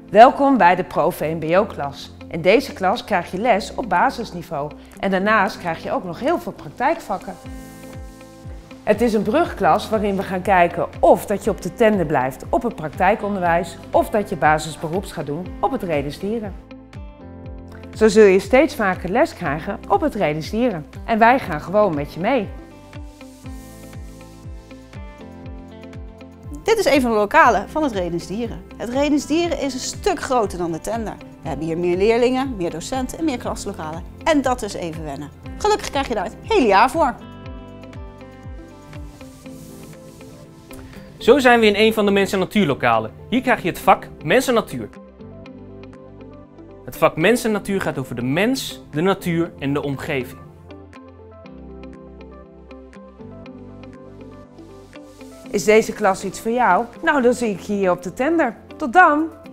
Welkom bij de Pro-VMBO-klas. In deze klas krijg je les op basisniveau en daarnaast krijg je ook nog heel veel praktijkvakken. Het is een brugklas waarin we gaan kijken of dat je op de tender blijft op het praktijkonderwijs of dat je basisberoeps gaat doen op het redensdieren. Zo zul je steeds vaker les krijgen op het redensdieren en wij gaan gewoon met je mee. Dit is een van de lokalen van het Redensdieren. Het Redensdieren is een stuk groter dan de tender. We hebben hier meer leerlingen, meer docenten en meer klaslokalen. En dat is even wennen. Gelukkig krijg je daar het hele jaar voor. Zo zijn we in een van de Mens en Natuurlokalen. Hier krijg je het vak Mens en Natuur. Het vak Mens en Natuur gaat over de mens, de natuur en de omgeving. Is deze klas iets voor jou? Nou, dan zie ik je hier op de tender. Tot dan!